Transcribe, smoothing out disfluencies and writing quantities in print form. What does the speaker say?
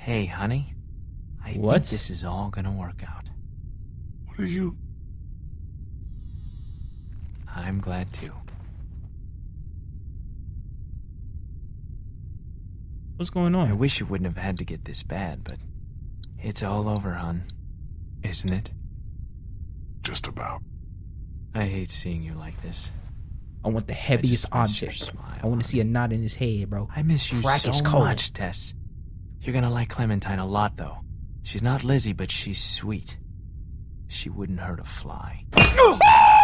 Hey, honey. I think this is all gonna work out. What are you... I'm glad too. What's going on? I wish it wouldn't have had to get this bad, but it's all over, hon. Isn't it? Just about. I hate seeing you like this. I want the heaviest object. I want to see a knot in his head, bro. I miss you Crack his so cold. much, Tess. You're gonna like Clementine a lot, though. She's not Lizzie, but she's sweet. She wouldn't hurt a fly.